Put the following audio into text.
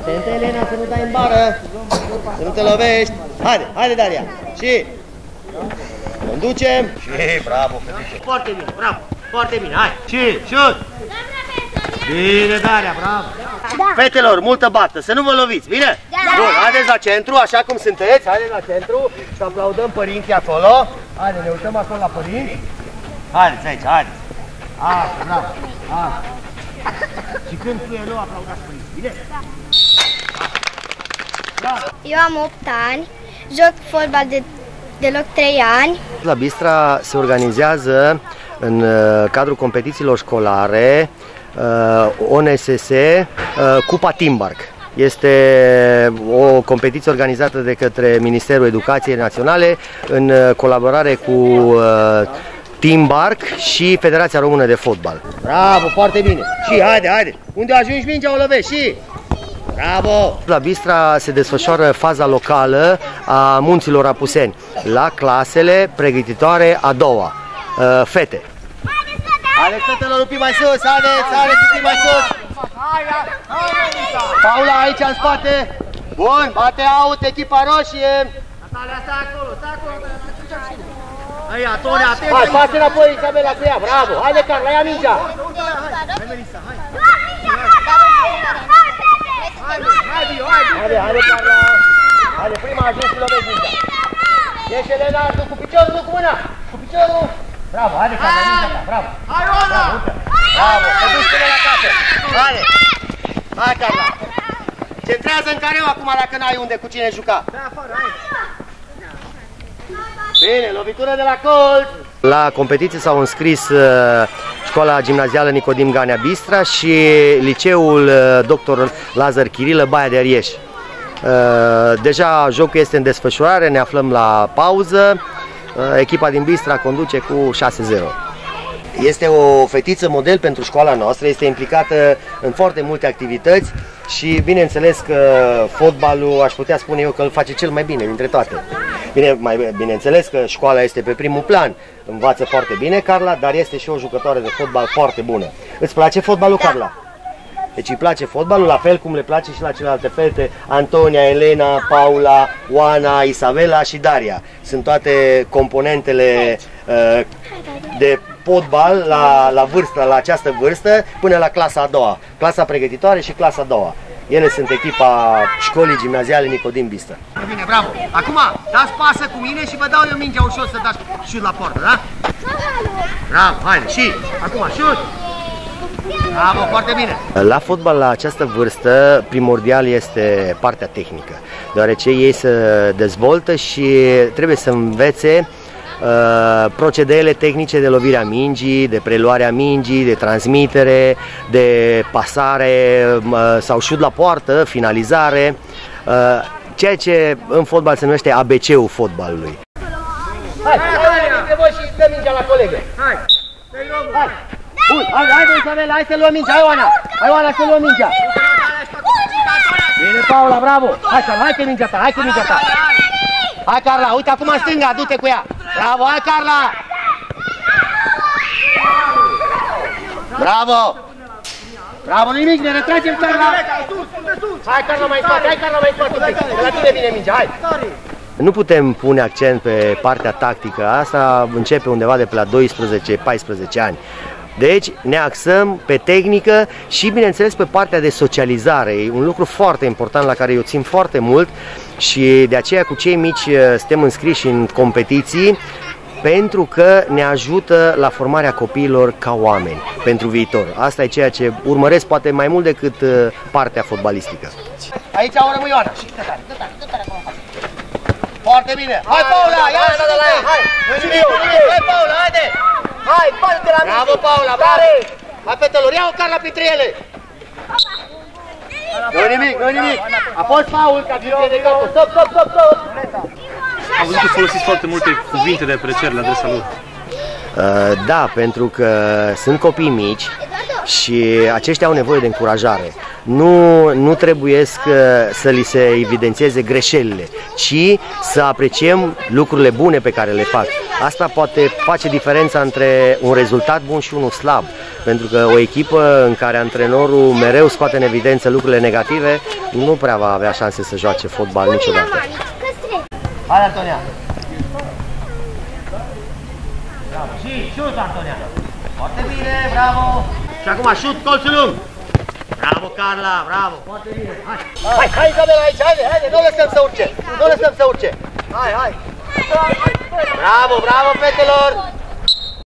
Atentă, Elena, să nu dai în bară. Să nu te lovești. Haide, haide, Daria. Și conducem. Și bravo, fetice. Foarte bine, bravo. Foarte bine, hai. Și șut. Bine, Daria, bravo. Da. Fetelor, multă bată, să nu vă loviți, bine? Da. Bun, haideți la centru, așa cum sunteți. Haideți la centru, să aplaudăm părinții acolo. Haide, ne uităm acolo la părinți. Haideți aici, haideți. Așa, bravo. Așa. Și când fie nu aplaudați părinții, bine? Da. Eu am 8 ani, joc fotbal de loc 3 ani. La Bistra se organizează în cadrul competițiilor școlare ONSS Cupa Timbark. Este o competiție organizată de către Ministerul Educației Naționale în colaborare cu Timbark și Federația Română de Fotbal. Bravo, foarte bine. Și haide, haide. Unde ajungi mingea o lovești și... Bravo! La Bistra se desfășoară faza locală a Munților Apuseni la clasele pregătitoare a doua. Fete. Haideți, fetelor, un pic mai sus, haideți, haideți, un pic mai sus. Paula aici în spate. Bun, bate out, echipa roșie. Natalia, stai acolo, stai acolo. Hai, Antone, atenție. Hai, passe înapoi, Isabela, cu ea, bravo. Haide, Carla, ia mingea. Hai, Melissa, hai. Haide, haide, Carla. Haide, prima ajuns și lovești mingea. Ieși, Elena, tu cu piciorul, nu cu mâna. Cu piciorul. Bravo, haide, Carla, mingea ta, bravo. Hai, Oana! Bravo, te duci până la casă. Haide. Hai, Carla. Centrează în careu acum dacă n-ai unde cu cine juca. Da, afară, hai. Bine, lovitură de la colț. La competiție s-au înscris Școala Gimnazială Nicodim Ganea Bistra și Liceul Dr. Lazar Chirilă Baia de Arieș. Deja jocul este în desfășurare, ne aflăm la pauză. Echipa din Bistra conduce cu 6-0. Este o fetiță model pentru școala noastră, este implicată în foarte multe activități și bineînțeles că fotbalul, aș putea spune eu că îl face cel mai bine dintre toate. Bineînțeles că școala este pe primul plan, învață foarte bine Carla, dar este și o jucătoare de fotbal foarte bună. Îți place fotbalul, Carla? Deci îi place fotbalul, la fel cum le place și la celelalte fete, Antonia, Elena, Paula, Oana, Isabela și Daria. Sunt toate componentele de fotbal la această vârstă până la clasa a doua, clasa pregătitoare și clasa a doua. Ele sunt echipa școlii gimnaziale Nicodim Bistra. Bine, bravo! Acum dați pasă cu mine și vă dau eu mingea ușor să dați șut la poartă, da? Bravo, haide, și acum șut! Bravo, foarte bine! La fotbal, la această vârstă, primordial este partea tehnică, deoarece ei se dezvoltă și trebuie să învețe procedeele tehnice de lovirea mingii, de preluarea mingii, de transmitere, de pasare sau șut la poartă, finalizare, ceea ce în fotbal se numește ABC-ul fotbalului. Hai, hai dintre voi și dă mingea la colegă. Hai, hai. Bun, haide Isabela, hai să luăm mingea, hai Oana, hai Oana să luăm mingea. Bine, Paula, bravo. Hai Carla, hai că mingea ta, hai că mingea ta. Hai Carla, uite acum în stânga, du-te cu ea. Bravo, hai Carla! Bravo! Bravo, nimic, ne retragem Carla! Hai Carla mai spate, hai Carla mai spate, de la tine vine mingea, hai! Nu putem pune accent pe partea tactică, asta începe undeva de pe la 12-14 ani. Deci ne axăm pe tehnică și bineînțeles pe partea de socializare, e un lucru foarte important la care eu țin foarte mult și de aceea cu cei mici suntem înscriși în competiții pentru că ne ajută la formarea copiilor ca oameni pentru viitor. Asta e ceea ce urmăresc poate mai mult decât partea fotbalistică. Aici o rămâi Ioana. Foarte bine. Hai Paula, ia-o de la ea. Hai Paula, haide. Hai, bate la mine! Bravo, Paula, bravo! Hai, fetelor, ia-o Carla printre ele! Nu-i nimic, nu-i nimic! A fost faul, ca fi ridicat-o! Stop, stop, stop, stop! Am văzut că folosiți foarte multe cuvinte de apreciere la adresa lui. Da, pentru că sunt copii mici și aceștia au nevoie de încurajare. Nu trebuie să li se evidențieze greșelile, ci să apreciem lucrurile bune pe care le fac. Asta poate face diferența între un rezultat bun și unul slab, pentru că o echipă în care antrenorul mereu scoate în evidență lucrurile negative nu prea va avea șanse să joace fotbal niciodată. Hai, Antonia! Bravo! Și șut, Antonia! Foarte bine, bravo! Și acum șut, colțul lung! Bravo, Carla, bravo! Foarte bine! Hai, Isabela, aici, haide, nu lăsăm să urce! Nu lăsăm să urce! Hai! Bravo, fetelor!